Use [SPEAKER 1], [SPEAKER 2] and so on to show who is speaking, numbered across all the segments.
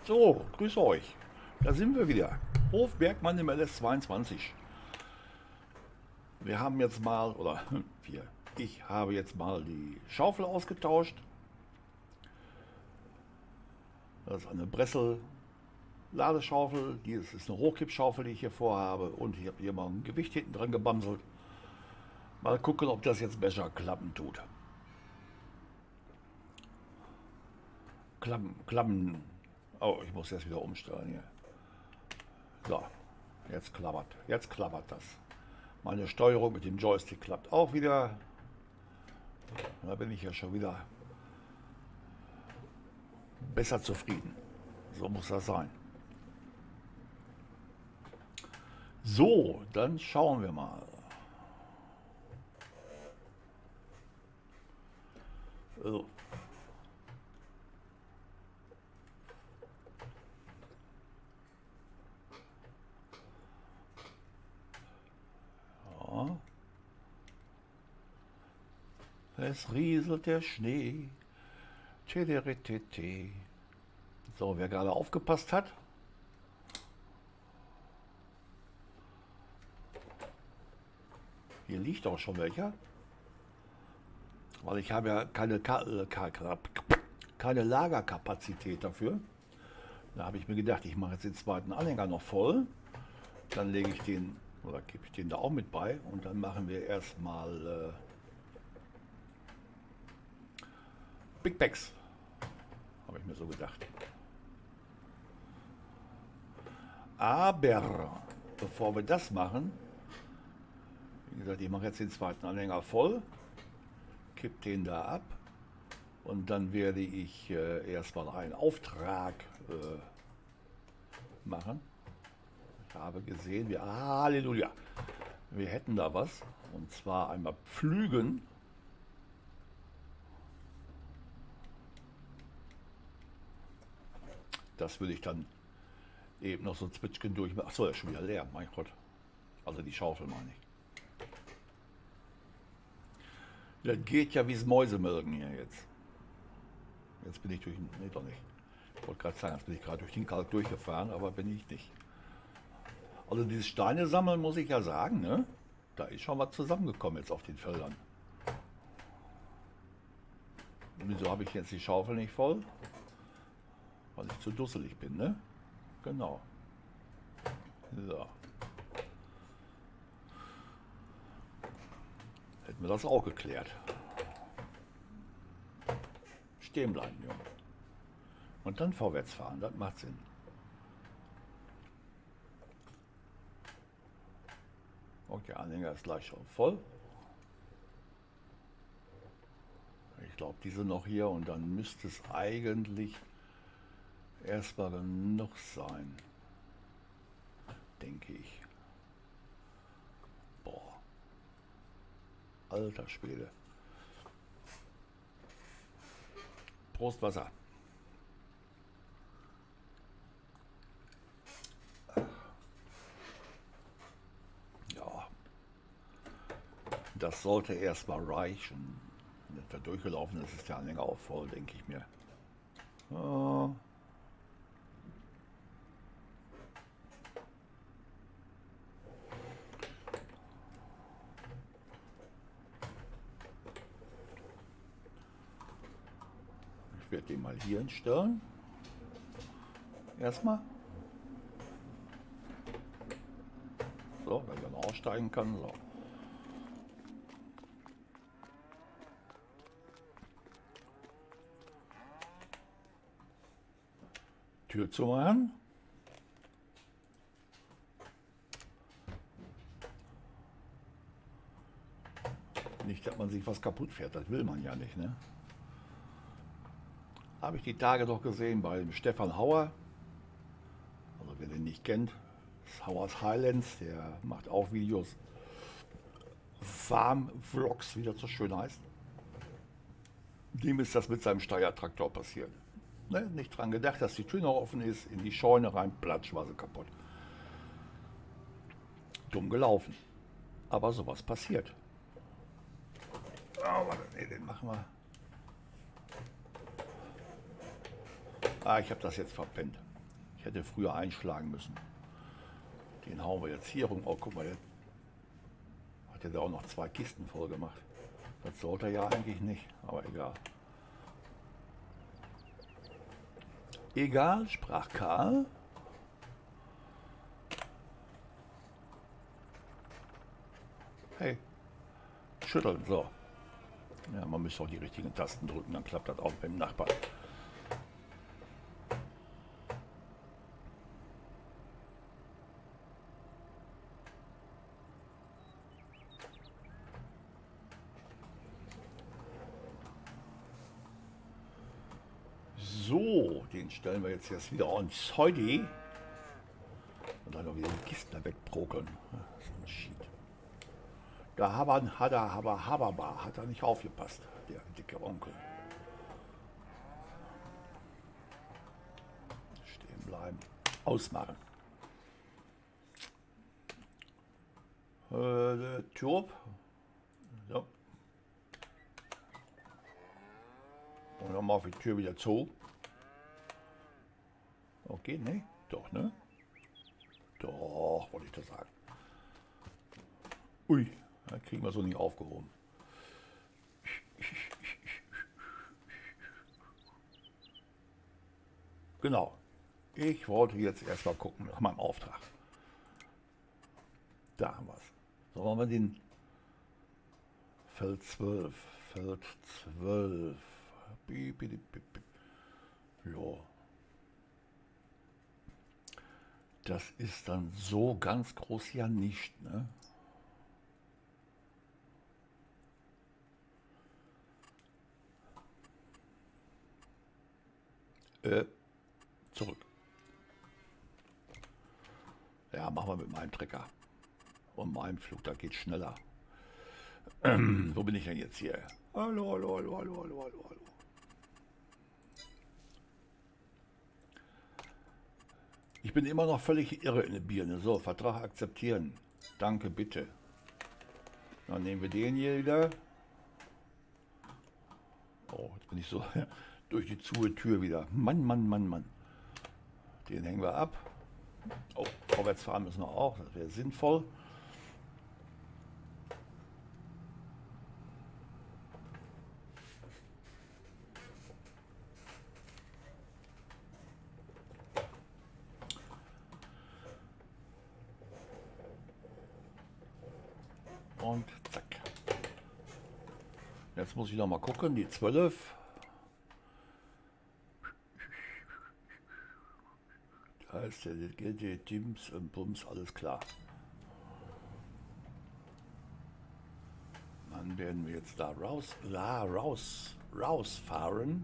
[SPEAKER 1] So, grüße euch. Da sind wir wieder. Hof Bergmann im LS22. Wir haben jetzt mal, oder ich habe jetzt mal die Schaufel ausgetauscht. Das ist eine Bressel Ladeschaufel. Dies ist eine Hochkippschaufel, die ich hier vorhabe. Und ich habe hier mal ein Gewicht hinten dran gebamselt. Mal gucken, ob das jetzt besser klappen tut. Klappen. Oh, ich muss jetzt wieder umstellen hier. So, jetzt klappert das. Meine Steuerung mit dem Joystick klappt auch wieder. Da bin ich ja schon wieder besser zufrieden. So muss das sein. So, dann schauen wir mal. So. Ja. Es rieselt der Schnee. Tederetete. So, wer gerade aufgepasst hat. Hier liegt auch schon welcher. Weil ich habe ja keine Lagerkapazität dafür. Da habe ich mir gedacht, ich mache jetzt den zweiten Anhänger noch voll. Dann lege ich den, oder gebe ich den da auch mit bei. Und dann machen wir erstmal Big Bags. Habe ich mir so gedacht. Aber bevor wir das machen, wie gesagt, ich mache jetzt den zweiten Anhänger voll, kipp den da ab und dann werde ich erstmal einen Auftrag machen. Ich habe gesehen, Halleluja, wir hätten da was, und zwar einmal Pflügen. Das würde ich dann eben noch so ein Zwitschgen durchmachen. Achso, der ist schon wieder leer, mein Gott. Also die Schaufel meine ich. Das geht ja wie das Mäusemelken hier jetzt. Jetzt bin ich durch den. Nee, doch nicht. Ich wollte gerade sagen, jetzt bin ich gerade durch den Kalk durchgefahren, aber bin ich nicht. Also dieses Steine sammeln, muss ich ja sagen, ne? Da ist schon was zusammengekommen jetzt auf den Feldern. Und wieso habe ich jetzt die Schaufel nicht voll? Weil ich zu dusselig bin, ne? Genau. So. Hätten wir das auch geklärt. Stehen bleiben, Junge. Und dann vorwärts fahren, das macht Sinn. Und der Anhänger ist gleich schon voll. Ich glaube, diese noch hier und dann müsste es eigentlich erstmal genug sein. Denke ich. Boah. Alter Schwede. Prost Wasser. Ja. Das sollte erstmal reichen. Wenn das da durchgelaufen ist, ist der Anhänger auch voll, denke ich mir. Ja. Ich werde den mal hier hinstellen. Erstmal. So, dass ich dann aussteigen kann. So. Tür zu machen. Nicht, dass man sich was kaputt fährt, das will man ja nicht, ne? Habe ich die Tage doch gesehen bei dem Stefan Hauer. Also wer den nicht kennt, ist Hauers Highlands, der macht auch Videos, Farm-Vlogs, wie das so schön heißt. Dem ist das mit seinem Steuertraktor passiert. Ne? Nicht dran gedacht, dass die Tür noch offen ist, in die Scheune rein, platsch, war sie kaputt. Dumm gelaufen. Aber sowas passiert. Oh, warte, nee, den machen wir. Ah, ich habe das jetzt verpennt. Ich hätte früher einschlagen müssen. Den hauen wir jetzt hier rum. Oh, guck mal, der hat ja da auch noch 2 Kisten voll gemacht. Das sollte er ja eigentlich nicht, aber egal. Egal, sprach Karl. Hey, schütteln, so. Ja, man müsste auch die richtigen Tasten drücken, dann klappt das auch beim Nachbarn. So, den stellen wir jetzt wieder ans Heute. Und dann noch wieder die Kisten da wegprokeln. So ein Shit. Da hat er nicht aufgepasst, der dicke Onkel. Stehen bleiben. Ausmachen. Turb. So. Und dann mache ich die Tür wieder zu. Okay, ne? Doch, ne? Doch, wollte ich das sagen. Ui, da kriegen wir so nicht aufgehoben. Genau. Ich wollte jetzt erstmal gucken nach meinem Auftrag. Da haben wir es. So, wollen wir den Feld 12. Feld 12. Ja. Das ist dann so ganz groß ja nicht, ne? Zurück. Ja, machen wir mit meinem Trecker. Und meinem Flug, da geht schneller. Wo bin ich denn jetzt hier? Hallo, hallo, hallo, hallo, hallo, hallo, hallo. Ich bin immer noch völlig irre in der Birne. So, Vertrag akzeptieren. Danke, bitte. Dann nehmen wir den hier wieder. Oh, jetzt bin ich so durch die zuhe Tür wieder. Mann, Mann, Mann, Mann. Den hängen wir ab. Oh, vorwärts fahren müssen wir auch. Das wäre sinnvoll. Und zack. Jetzt muss ich noch mal gucken, die 12. Da ist der GT Teams und Bums, alles klar. Dann werden wir jetzt da rausfahren.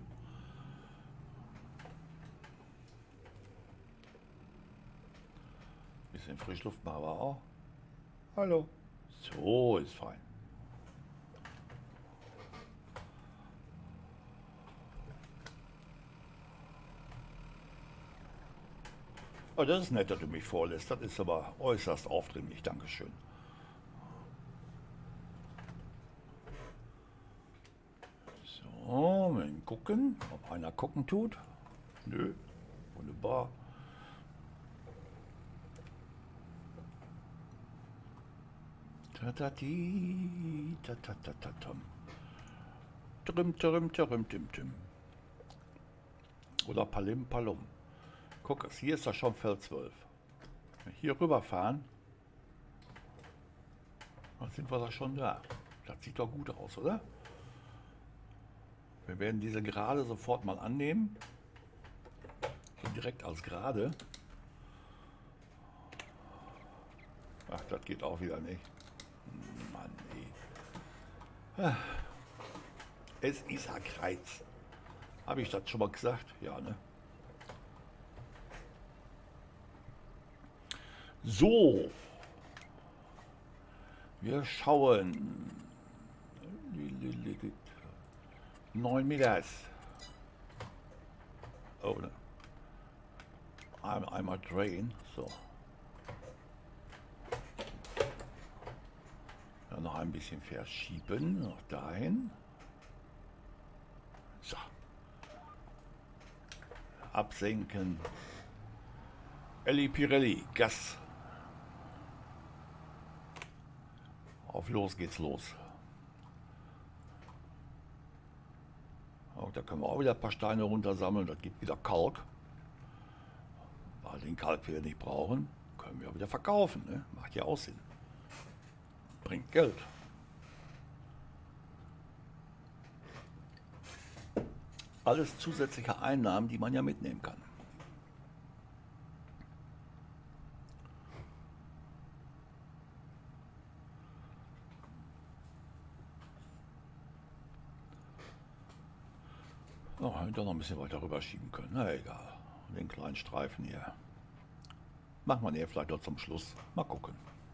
[SPEAKER 1] Bisschen Frischluft machen wir auch. Hallo. So ist fein. Oh, das ist nett, dass du mich vorlässt. Das ist aber äußerst aufdringlich. Dankeschön. So, mal gucken, ob einer gucken tut. Nö, wunderbar. Ta-ta-ti, ta-ta-ta-ta-tam. Trim. Oder Palim Palum. Guck, hier ist das schon Feld 12. Wenn wir hier rüberfahren, dann sind wir da schon da. Das sieht doch gut aus, oder? Wir werden diese Gerade sofort mal annehmen. So direkt als Gerade. Ach, das geht auch wieder nicht. Mann, ey. Es ist ein Kreuz. Habe ich das schon mal gesagt? Ja, ne? So. Wir schauen. 9 Meter. Oh, ne. Einmal drehen. So. Dann noch ein bisschen verschieben. Noch dahin. So. Absenken. Elli Pirelli, Gas. Auf los geht's los. Und da können wir auch wieder ein paar Steine runtersammeln. Das gibt wieder Kalk. Weil den Kalk wir nicht brauchen, können wir wieder verkaufen. Ne? Macht ja auch Sinn. Bringt Geld. Alles zusätzliche Einnahmen, die man ja mitnehmen kann. Oh, hätte ich doch noch ein bisschen weiter rüberschieben können. Na egal. Den kleinen Streifen hier. Machen wir den vielleicht doch zum Schluss. Mal gucken.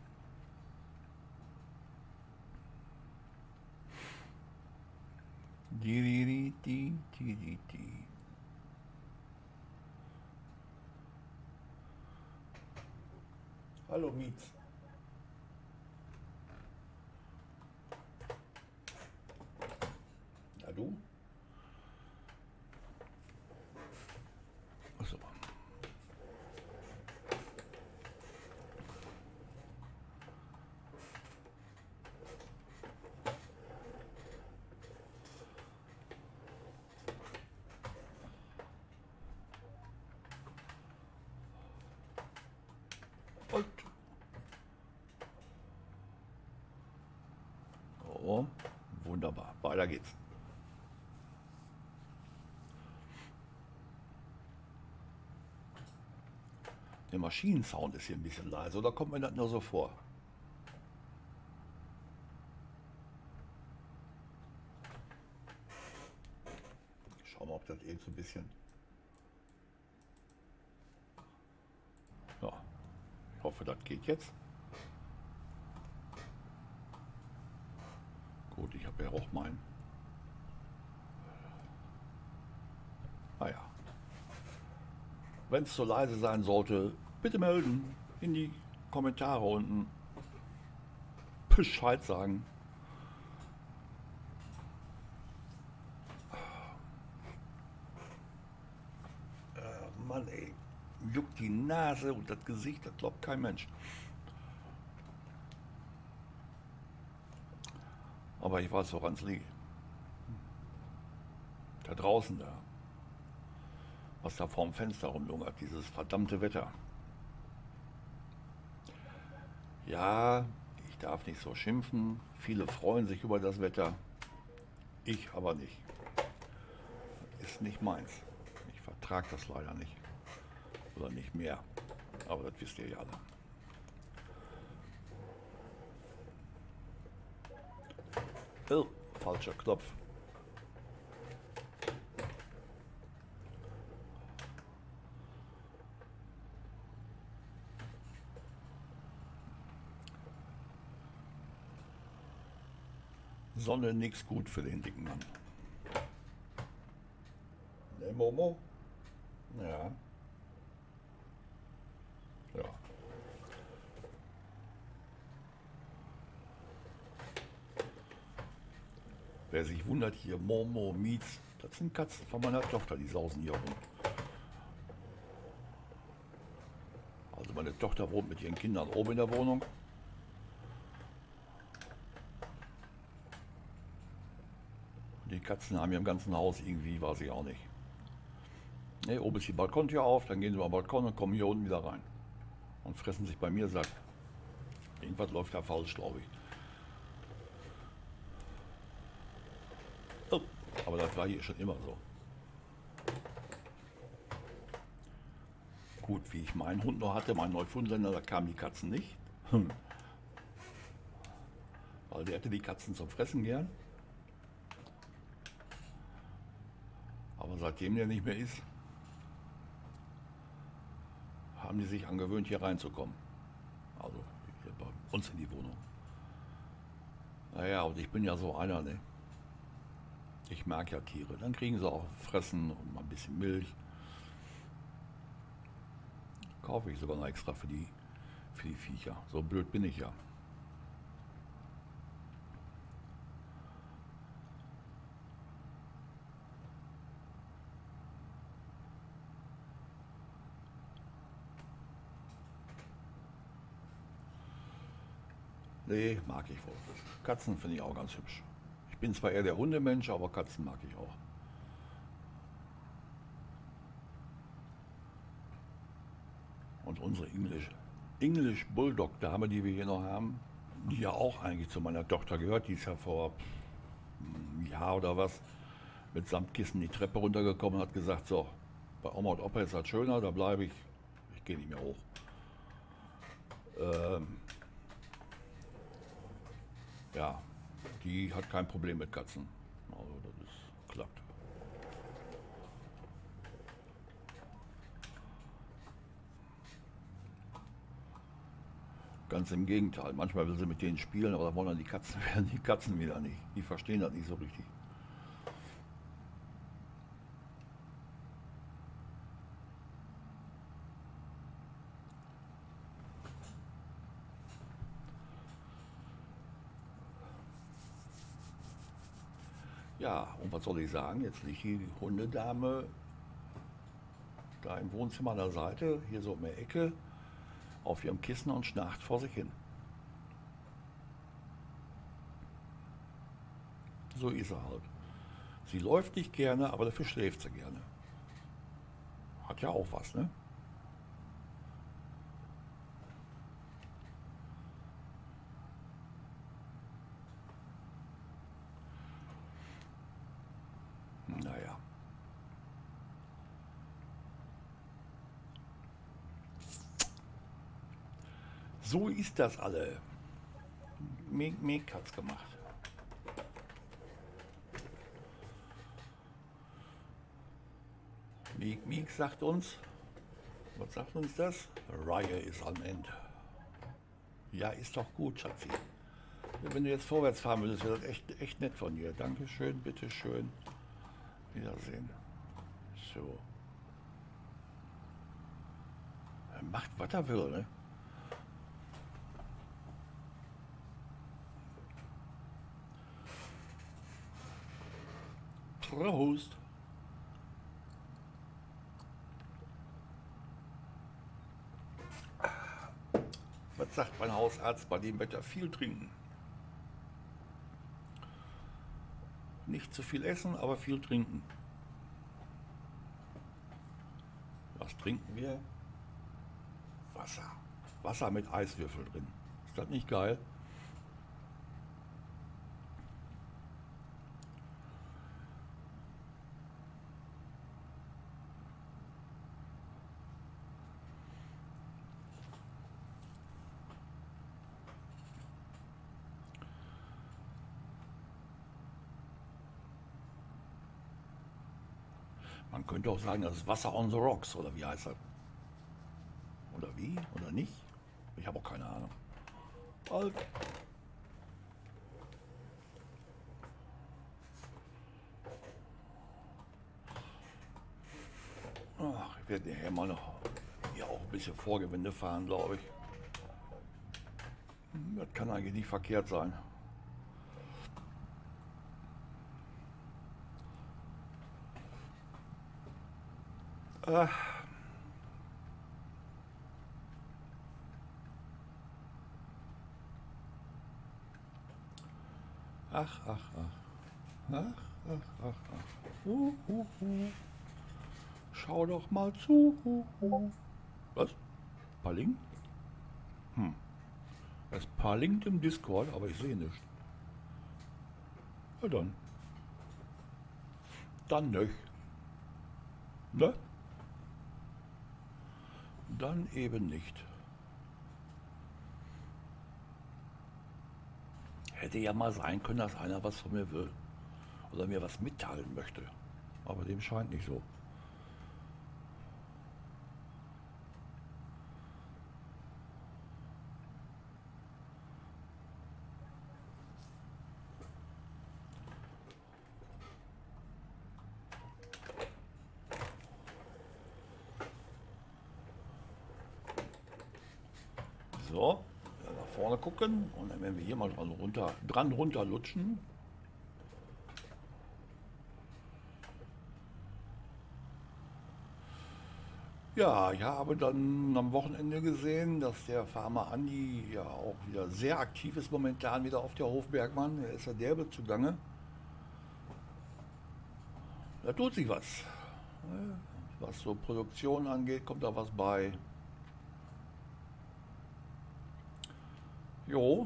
[SPEAKER 1] Hallo Mietz. Ja du? Achso. Und. Oh, wunderbar. Weiter geht's. Der Maschinensound ist hier ein bisschen leise, oder kommt mir das nur so vor? Schauen wir, ob das eben so ein bisschen. Ja, ich hoffe, das geht jetzt. Gut, ich habe ja auch meinen. Naja. Wenn es so leise sein sollte, bitte melden. In die Kommentare unten. Bescheid sagen. Mann, ey. Juckt die Nase und das Gesicht, das glaubt kein Mensch. Aber ich weiß, woran es liegt. Da draußen da. Was da vorm Fenster rumlungert, dieses verdammte Wetter. Ja, ich darf nicht so schimpfen. Viele freuen sich über das Wetter. Ich aber nicht. Ist nicht meins. Ich vertrage das leider nicht. Oder nicht mehr. Aber das wisst ihr ja alle. Oh, falscher Knopf. Sonne nix gut für den dicken Mann. Ne, Momo? Ja. Ja. Wer sich wundert, hier Momo, Mietz, das sind Katzen von meiner Tochter, die sausen hier rum. Also meine Tochter wohnt mit ihren Kindern oben in der Wohnung. Die Katzen haben hier im ganzen Haus irgendwie, weiß ich auch nicht. Ne, oben ist die Balkontür auf, dann gehen sie mal Balkon und kommen hier unten wieder rein. Und fressen sich bei mir satt. Irgendwas läuft da falsch, glaube ich. Oh, aber das war hier schon immer so. Gut, wie ich meinen Hund noch hatte, meinen Neufundländer, da kamen die Katzen nicht. Weil der hatte die Katzen zum Fressen gern. Aber seitdem der nicht mehr ist, haben die sich angewöhnt, hier reinzukommen. Also hier bei uns in die Wohnung. Naja, und ich bin ja so einer, ne? Ich mag ja Tiere. Dann kriegen sie auch Fressen und mal ein bisschen Milch. Kaufe ich sogar noch extra für die Viecher. So blöd bin ich ja. Nee, mag ich wohl. Katzen finde ich auch ganz hübsch. Ich bin zwar eher der Hundemensch, aber Katzen mag ich auch. Und unsere English Bulldog Dame, die wir hier noch haben, die ja auch eigentlich zu meiner Tochter gehört, die ist ja vor einem Jahr oder was mit Samtkissen die Treppe runtergekommen und hat gesagt, so, bei Oma und Opa ist das schöner, da bleibe ich. Ich gehe nicht mehr hoch. Ähm, ja, die hat kein Problem mit Katzen. Also das ist, klappt. Ganz im Gegenteil. Manchmal will sie mit denen spielen, aber da wollen dann die Katzen wieder nicht. Die verstehen das nicht so richtig. Ja, und was soll ich sagen? Jetzt liegt die Hundedame da im Wohnzimmer an der Seite, hier so um die Ecke, auf ihrem Kissen und schnarcht vor sich hin. So ist er halt. Sie läuft nicht gerne, aber dafür schläft sie gerne. Hat ja auch was, ne? Naja. So ist das alle. Mink, Mink hat's gemacht. Mink, Mink sagt uns, was sagt uns das? Reihe ist am Ende. Ja, ist doch gut, Schatzi. Wenn du jetzt vorwärts fahren würdest, wäre das echt nett von dir. Dankeschön, bitteschön. Wiedersehen. So. Er macht, was er will, ne? Prost. Was sagt mein Hausarzt bei dem Wetter? Viel trinken. Nicht zu viel essen, aber viel trinken. Was trinken wir? Wasser. Wasser mit Eiswürfel drin. Ist das nicht geil? Man könnte auch sagen, das ist Wasser on the rocks, oder wie heißt das? Oder wie? Oder nicht? Ich habe auch keine Ahnung. Halt. Ach, ich werde nachher mal noch hier auch ein bisschen Vorgewinde fahren, glaube ich. Das kann eigentlich nicht verkehrt sein. Ach, ach, ach, ach. Ach, ach, ach, ach. Schau doch mal zu. Was? Paling? Hm. Es palingt im Discord, aber ich sehe nichts. Ja dann. Dann nicht. Ne? Dann eben nicht. Hätte ja mal sein können, dass einer was von mir will. Oder mir was mitteilen möchte. Aber dem scheint nicht so. So, nach vorne gucken und dann werden wir hier mal dran runter lutschen. Ja, ich habe dann am Wochenende gesehen, dass der Farmer Andi ja auch wieder sehr aktiv ist momentan wieder auf der Hofbergmann. Er ist ja derbe zugange. Da tut sich was. Was so Produktion angeht, kommt da was bei. Jo,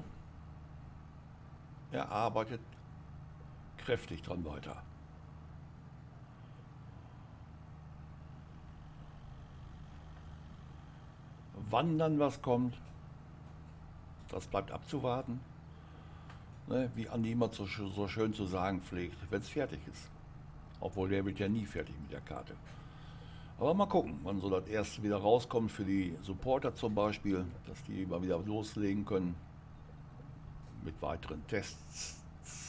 [SPEAKER 1] er arbeitet kräftig dran weiter. Wann dann was kommt, das bleibt abzuwarten. Ne? Wie Andi immer so schön zu sagen pflegt, wenn es fertig ist. Obwohl der wird ja nie fertig mit der Karte. Aber mal gucken, wann so das erste wieder rauskommt für die Supporter zum Beispiel, dass die mal wieder loslegen können mit weiteren Tests.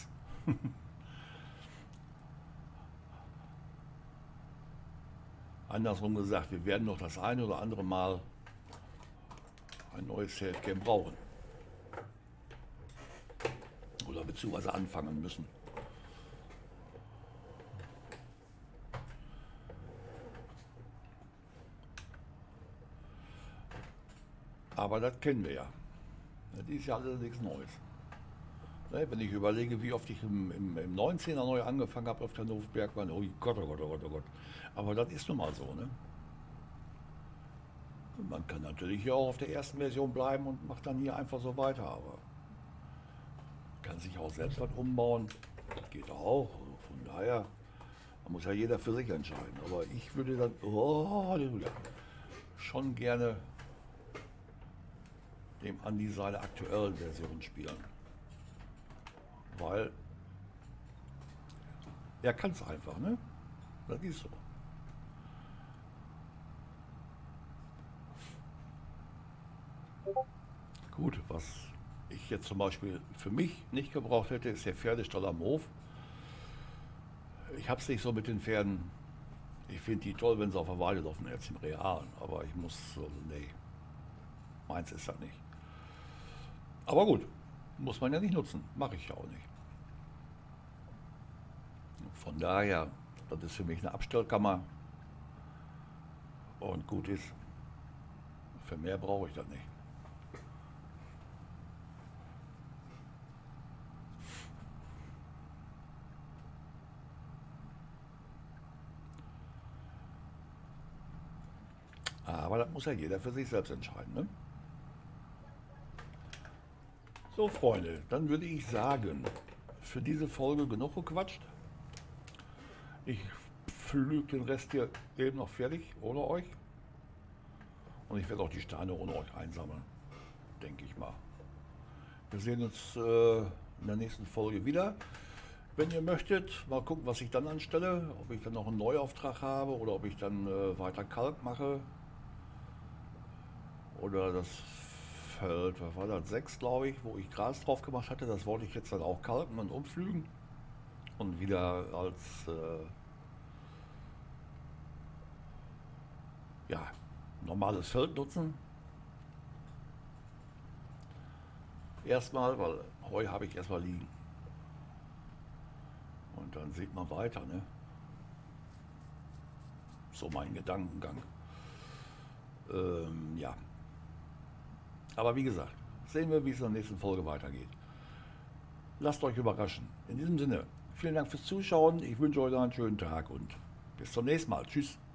[SPEAKER 1] Andersrum gesagt, wir werden noch das eine oder andere Mal ein neues Selfcam brauchen. Oder beziehungsweise anfangen müssen. Aber das kennen wir ja. Das ist ja alles nichts Neues. Ne, wenn ich überlege, wie oft ich im 19er neu angefangen habe auf der Hofbergmann, oh Gott, oh Gott, oh Gott, oh Gott. Aber das ist nun mal so. Ne? Man kann natürlich hier auch auf der ersten Version bleiben und macht dann hier einfach so weiter. Aber kann sich auch selbst was umbauen. Das geht auch. Also von daher, da muss ja jeder für sich entscheiden. Aber ich würde dann Halleluja, schon gerne dem Andi seine aktuellen Version spielen. Weil er kann es einfach, ne? Das ist so. Gut, was ich jetzt zum Beispiel für mich nicht gebraucht hätte, ist der Pferdestall am Hof. Ich habe es nicht so mit den Pferden. Ich finde die toll, wenn sie auf der Weide laufen, jetzt im Realen. Aber ich muss, also, nee, meins ist das nicht. Aber gut, muss man ja nicht nutzen. Mache ich ja auch nicht. Von daher, das ist für mich eine Abstellkammer und gut ist. Für mehr brauche ich das nicht. Aber das muss ja jeder für sich selbst entscheiden. Ne? So, Freunde, dann würde ich sagen, für diese Folge genug gequatscht. Ich pflüge den Rest hier eben noch fertig, ohne euch. Und ich werde auch die Steine ohne euch einsammeln, denke ich mal. Wir sehen uns in der nächsten Folge wieder. Wenn ihr möchtet, mal gucken, was ich dann anstelle. Ob ich dann noch einen Neuauftrag habe oder ob ich dann weiter Kalk mache. Oder das Feld, was war das, 6 glaube ich, wo ich Gras drauf gemacht hatte. Das wollte ich jetzt dann auch kalken und umpflügen. Und wieder als ja, normales Feld nutzen. Erstmal, weil Heu habe ich erstmal liegen. Und dann sieht man weiter, ne? So mein Gedankengang. Ja. Aber wie gesagt, sehen wir, wie es in der nächsten Folge weitergeht. Lasst euch überraschen. In diesem Sinne, vielen Dank fürs Zuschauen. Ich wünsche euch einen schönen Tag und bis zum nächsten Mal. Tschüss.